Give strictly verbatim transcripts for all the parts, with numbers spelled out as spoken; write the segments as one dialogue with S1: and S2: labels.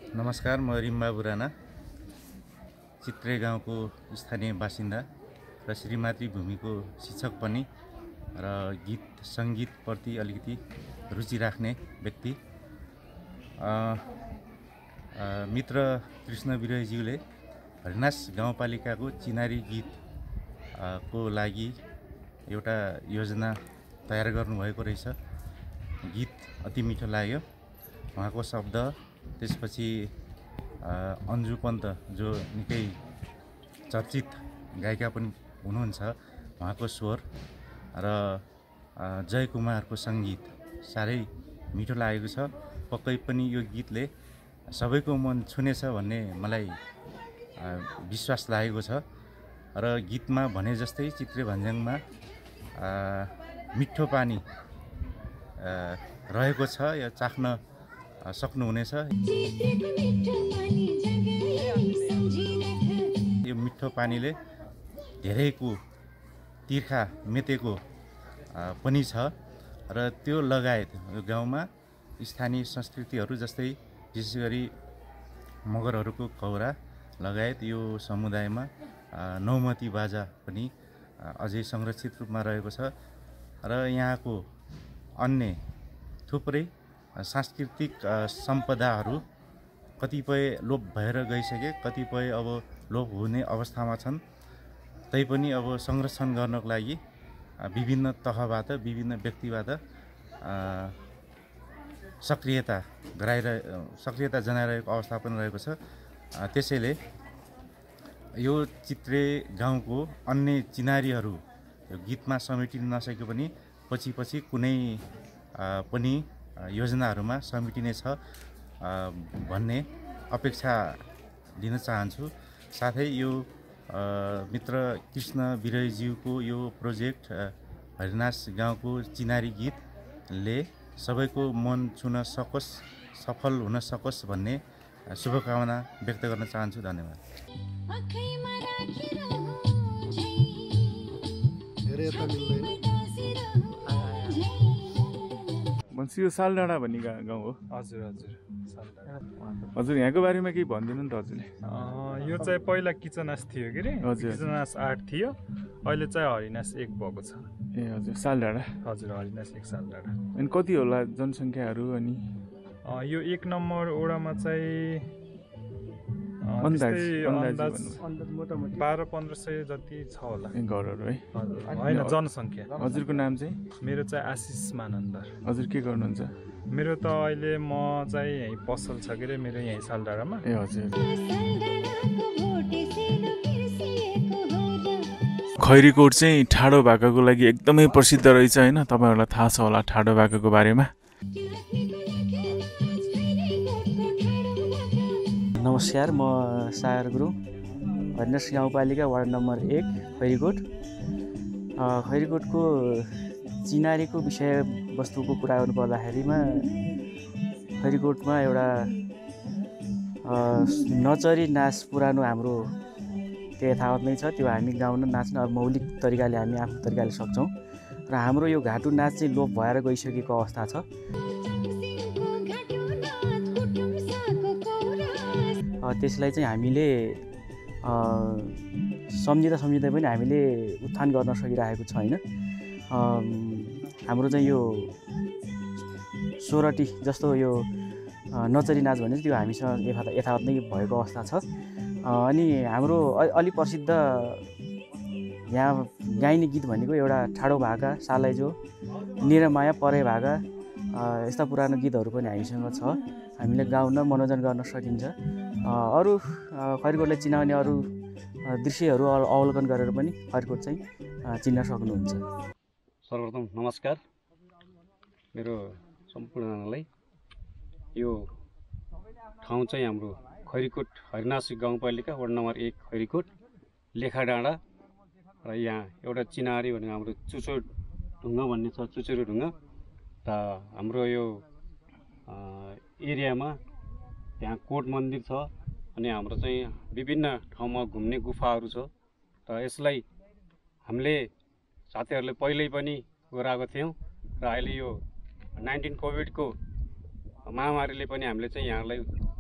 S1: नमस्कार, म रिम्बा बुराना, चित्रे गाउँको स्थानीय बासिन्दा र श्रीमातृ भूमिको शिक्षक पनि र गीत सङ्गीतप्रति अलिकति रुचि राख्ने व्यक्ति। मित्र कृष्ण विरयज्यूले हरिनास गाउँपालिकाको चिनारी गीत को लागि एउटा योजना तयार गर्नुभएको रहेछ। गीत अति मिठो लाग्यो। उहाँको शब्द, त्यसपछि अन्जु पन्त जो निकै चर्चित गायिका पनि हुनुहुन्छ, उहाँको स्वर र जय कुमारको सङ्गीत साह्रै मिठो लागेको छ। पक्कै पनि यो गीतले सबैको मन छुनेछ भन्ने मलाई विश्वास लागेको छ। र गीतमा भने जस्तै चित्रे भन्ज्याङमा मिठो पानी रहेको छ, यो चाख्न सक्नुहुनेछ। यो मिठो पानीले धेरैको तिर्खा मेटेको पनि छ र त्यो लगायत यो गाउँमा स्थानीय संस्कृतिहरू जस्तै विशेष गरी मगरहरूको कौरा लगायत यो समुदायमा नौमती बाजा पनि अझै संरक्षित रूपमा रहेको छ। र यहाँको अन्य थुप्रै सांस्कृतिक सम्पदाहरू कतिपय लोप भएर गइसके, कतिपय अब लोप हुने अवस्थामा छन्। तैपनि अब संरक्षण गर्नको लागि विभिन्न तहबाट, विभिन्न व्यक्तिबाट सक्रियता गराइर सक्रियता जनाइरहेको अवस्था पनि रहेको छ। त्यसैले यो चित्रे गाउँको अन्य चिनारीहरू यो गीतमा समेटिन नसके पनि पछि पछि कुनै पनि योजनाहरूमा समेटिनेछ भन्ने अपेक्षा लिन चाहन्छु। साथै यो मित्र कृष्ण विरयज्यूको यो प्रोजेक्ट हरिनास गाउँको चिनारी गीतले सबैको मन छुन सकोस्, सफल हुन सकोस् भन्ने शुभकामना व्यक्त गर्न चाहन्छु। धन्यवाद।
S2: यो सालडाँडा भन्ने गाउँ हो?
S3: हजुर हजुर सालडाँडा।
S2: हजुर, यहाँको बारेमा केही भनिदिनु नि त हजुरले।
S3: यो चाहिँ पहिला किचनास थियो कि रे, किचनास आठ थियो, अहिले चाहिँ हरिनास एक भएको छ।
S2: ए हजुर, सालडाँडा।
S3: हजुर, हरिनास एक सालडाँडा।
S2: अनि कति होला जनसङ्ख्याहरू? अनि
S3: यो एक नम्बर वडामा चाहिँ बाह्र पन्ध्र सय जति छ होला
S2: घरहरू है?
S3: होइन, जनसङ्ख्या।
S2: हजुरको नाम चाहिँ?
S3: मेरो चाहिँ आशिष मानन्दर।
S2: हजुर के गर्नुहुन्छ?
S3: मेरो त अहिले म चाहिँ यहीँ पसल छ के अरे, मेरो यहीँ सालडाँडामा।
S2: ए हजुर। खैरीकोट चाहिँ ठाडो भाकाको लागि एकदमै प्रसिद्ध रहेछ होइन? तपाईँहरूलाई थाहा छ होला ठाडो भाकाको बारेमा?
S4: नमस्कार, म सागर गुरुङ, हरिनास गाउँपालिका वार्ड नम्बर एक खैरीकोट। खैरीकोटको चिनारीको विषयवस्तुको कुरा गर्नु पर्दाखेरिमा खैरीकोटमा एउटा नचरी नाच पुरानो हाम्रो त्यो यथावत नै छ। त्यो हामी गाउन नाच्न अब मौलिक तरिकाले हामी आफ्नो तरिकाले सक्छौँ र हाम्रो यो घाटु नाच चाहिँ लोप भएर गइसकेको अवस्था छ। त्यसलाई चाहिँ हामीले सम्झिँदा सम्झिँदै पनि हामीले उत्थान गर्न सकिरहेको छैन। हाम्रो चाहिँ यो सोरठी जस्तो यो नचरी नाच भने त्यो हामीसँग यथावत नै भएको अवस्था छ। अनि हाम्रो अलि प्रसिद्ध यहाँ गाइने गीत भनेको एउटा ठाडो भाका, सालैजो, निरमाया, परे भाका, यस्ता पुरानो गीतहरू पनि हामीसँग छ। हामीले गाउन मनोरञ्जन गर्न सकिन्छ। अरू खैरीकोटलाई चिनाउने अरू दृश्यहरू अवलोकन गरेर पनि खैरीकोट चाहिँ चिन्न सक्नुहुन्छ।
S5: सर्वप्रथम नमस्कार मेरो सम्पूर्णलाई। यो ठाउँ चाहिँ हाम्रो खैरीकोट हरिनास गाउँपालिका वार्ड नम्बर एक खैरीकोट लेखाडाँडा। र यहाँ एउटा चिनारी भनेको हाम्रो चुचो ढुङ्गा भन्ने छ, चुचुरो ढुङ्गा। र हाम्रो यो एरियामा यहाँ कोट मन्दिर छ, अनि हाम्रो चाहिँ विभिन्न ठाउँमा घुम्ने गुफाहरू छ। र यसलाई हामीले साथीहरूले पहिल्यै पनि गराएको थियौँ र अहिले यो नाइन्टिन कोभिडको महामारीले पनि हामीले चाहिँ यहाँलाई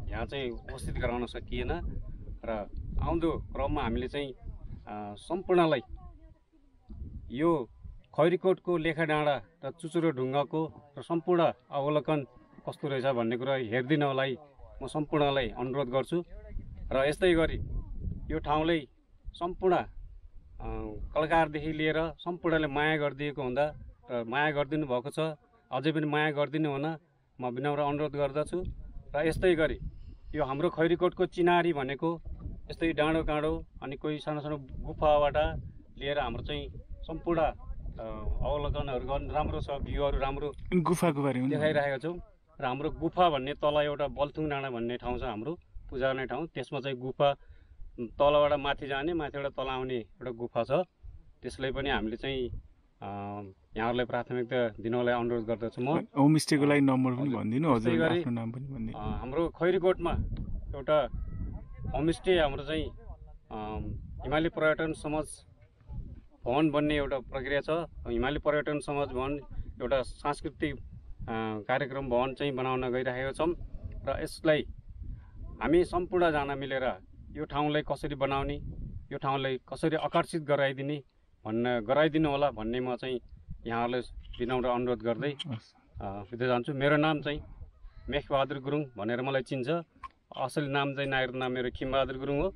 S5: यहाँ चाहिँ उपस्थित गराउन सकिएन र आउँदो क्रममा हामीले चाहिँ सम्पूर्णलाई यो खैरीकोटको लेखा डाँडा र चुचुरो ढुङ्गाको र सम्पूर्ण अवलोकन कस्तो रहेछ भन्ने कुरा हेरिदिनलाई म सम्पूर्णलाई अनुरोध गर्छु र यस्तै गरी यो ठाउँलाई सम्पूर्ण कलाकारदेखि लिएर सम्पूर्णले माया गरिदिएको हुँदा र माया गरिदिनु भएको छ, अझै पनि माया गरिदिनु हुन म विनम्र अनुरोध गर्दछु। र यस्तै गरी यो हाम्रो खैरीकोटको चिनारी भनेको यस्तै डाँडो काँडो अनि कोही सानो सानो गुफाबाट लिएर हाम्रो चाहिँ सम्पूर्ण अवलोकनहरू गर्न राम्रो छ, भ्यूहरू राम्रो
S2: गुफाको बारेमा
S5: देखाइरहेका छौँ। र हाम्रो गुफा भन्ने तल एउटा बल्थुङ डाँडा भन्ने ठाउँ छ हाम्रो पूजा गर्ने ठाउँ, त्यसमा चाहिँ गुफा तलबाट माथि जाने माथिबाट तल आउने एउटा गुफा छ। त्यसलाई पनि हामीले चाहिँ यहाँहरूलाई प्राथमिकता दिनलाई अनुरोध गर्दछु। म
S2: होमस्टेको लागि नम्बर पनि भनिदिनु, हजुर आफ्नो नाम पनि भनिदिनु।
S5: हाम्रो खैरीकोटमा एउटा होमस्टे हाम्रो चाहिँ हिमाली पर्यटन समाज भवन बन्ने एउटा प्रक्रिया छ। हिमाली पर्यटन समाज भवन एउटा सांस्कृतिक कार्यक्रम भवन चाहिँ बनाउन गइरहेका छौँ र यसलाई हामी सम्पूर्णजना मिलेर यो ठाउँलाई कसरी बनाउने, यो ठाउँलाई कसरी आकर्षित गराइदिने भन्न गराइदिनु होला भन्ने म चाहिँ यहाँहरूलाई विनम्र अनुरोध गर्दै बिदा जान्छु। मेरो नाम चाहिँ मेखबहादुर गुरुङ भनेर मलाई चिन्छ, असली नाम चाहिँ नागरिक नाम मेरो खिमबहादुर गुरुङ हो।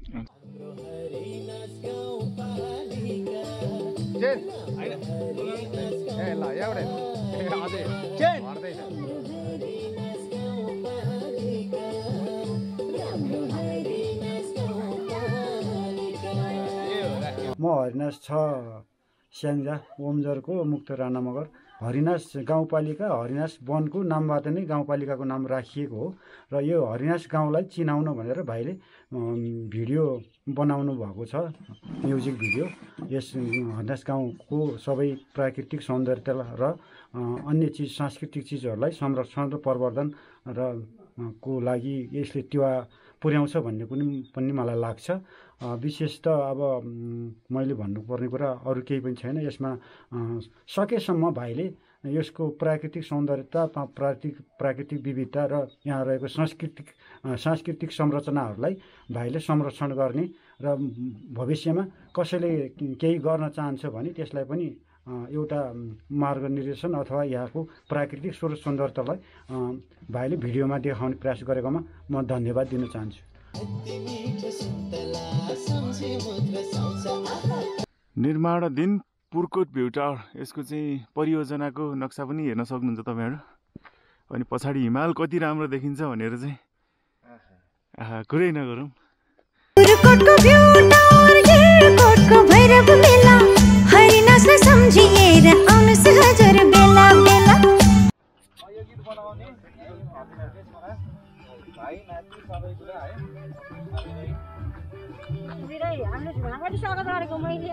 S6: म हरिनास छ स्याङ्जा ओमजरको मुक्त राणा मगर। हरिनास गाउँपालिका हरिनास वनको नामबाट नै गाउँपालिकाको नाम राखिएको हो र यो हरिनास गाउँलाई चिनाउन भनेर भाइले भिडियो बनाउनु भएको छ, म्युजिक भिडियो। यस हरिनास गाउँको सबै प्राकृतिक सौन्दर्यता र अन्य चिज सांस्कृतिक चिजहरूलाई संरक्षण र प्रवर्धन र को लागि यसले टेवा पुर्याउँछ भन्ने पनि पनि मलाई लाग्छ। विशेष त अब मैले भन्नुपर्ने कुरा अरू केही पनि छैन। यसमा सकेसम्म भाइले यसको प्राकृतिक सौन्दर्यता, प्राकृतिक प्राकृतिक विविधता र यहाँ रहेको सांस्कृतिक सांस्कृतिक संरचनाहरूलाई भाइले संरक्षण गर्ने र भविष्यमा कसैले केही गर्न चाहन्छ भने त्यसलाई पनि एउटा मार्गनिर्देशन अथवा यहाँको प्राकृतिक स्रोत सौन्दर्यतालाई भाइले भिडियोमा देखाउने प्रयास गरेकोमा म धन्यवाद दिन चाहन्छु।
S2: निर्माणाधीन पुर्कोट भ्यू टावर, यसको चाहिँ परियोजनाको नक्सा पनि हेर्न सक्नुहुन्छ तपाईँहरू। अनि पछाडि हिमाल कति राम्रो देखिन्छ भनेर चाहिँ आहा कुरै नगरौँ।
S7: पुर्कोटको भ्यू टावर हेरकोटको भैरव मेला हरिनासलाई सम्झिएर आउनुहोस् हजुर बेला बेला। यो गीत बनाउने भाइ नाति सबै कुरा है बिराई हामीले भागले स्वागत गरेको मैले।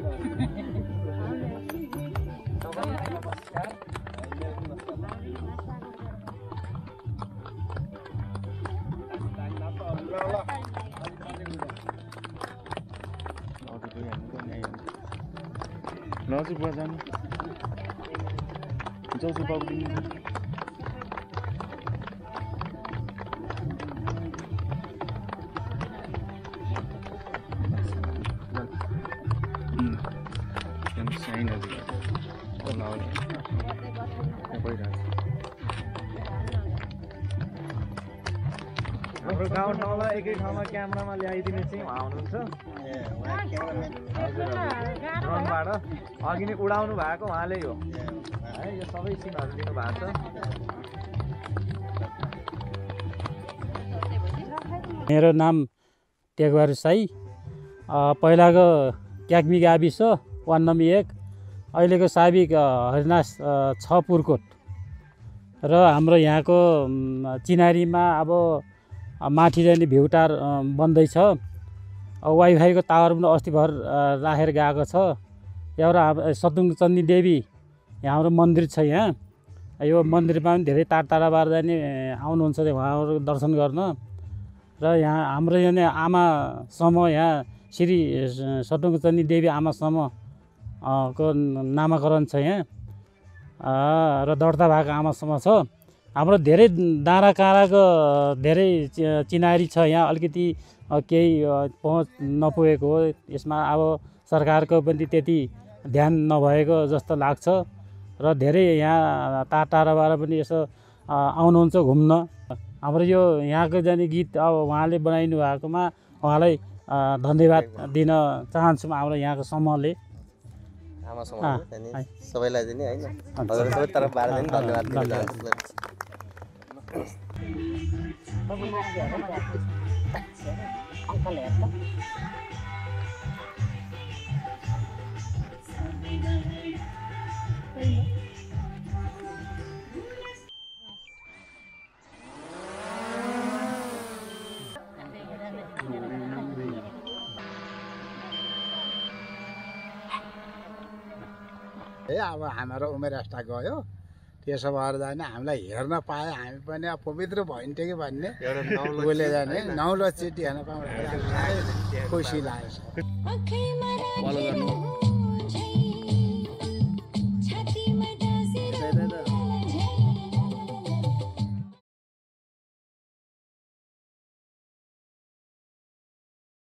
S2: लजु बुवा जानु जसो पक्रिनु
S8: हाम्रो गाउँ ठाउँमा एकै ठाउँमा क्यामेरामा ल्याइदिने चाहिँ उहाँ हुनुहुन्छ ड्रोनबाट अघि नै उडाउनु भएको उहाँले हो है। यो सबै सिनहरू दिनु भएको छ।
S9: मेरो नाम टेकबहादुर साई, पहिलाको क्याक्मी गाविस वार्ड नम्बर एक, अहिलेको साबिक हरिनास छ पुर्कोट र हाम्रो यहाँको चिनारीमा अब माथि जाने भ्यू टावर बन्दैछ। वाइफाईको टावर पनि अस्ति भर राखेर गएको छ। एउटा सतुङ चण्डी देवी यहाँ हाम्रो मन्दिर छ। यहाँ यो मन्दिरमा पनि धेरै टाढा टाढाबाट जाने आउनुहुन्छ उहाँहरू दर्शन गर्न। र यहाँ हाम्रो यहाँ आमासम्म यहाँ श्री सतुङ चण्डी देवी आमासम्म को नामाकरण छ यहाँ र दर्ता भएको आमासम्म छ। हाम्रो धेरै डाँडा काँडाको धेरै चिनारी छ यहाँ, अलिकति केही पहुँच नपुगेको हो। यसमा अब सरकारको पनि त्यति ध्यान नभएको जस्तो लाग्छ र धेरै यहाँ टाढा टाढाबाट पनि यसो आउनुहुन्छ घुम्न। हाम्रो यो यहाँको जाने गीत अब उहाँले बनाइनु भएकोमा उहाँलाई धन्यवाद दिन चाहन्छु हाम्रो यहाँको समूहले।
S10: सबैलाई चाहिँ हैन हजुर सबै तर्फबाट चाहिँ धन्यवाद दिन चाहन्छु।
S11: ए अब हाम्रो उमेर यस्ता गयो, त्यसो भएर जाने हामीलाई हेर्न पाए हामी पनि अब पवित्र भइन्थ्यो कि भन्ने बोले जाने नौलो चिठी हेर्न पाउँदा खुसी लाग्छ।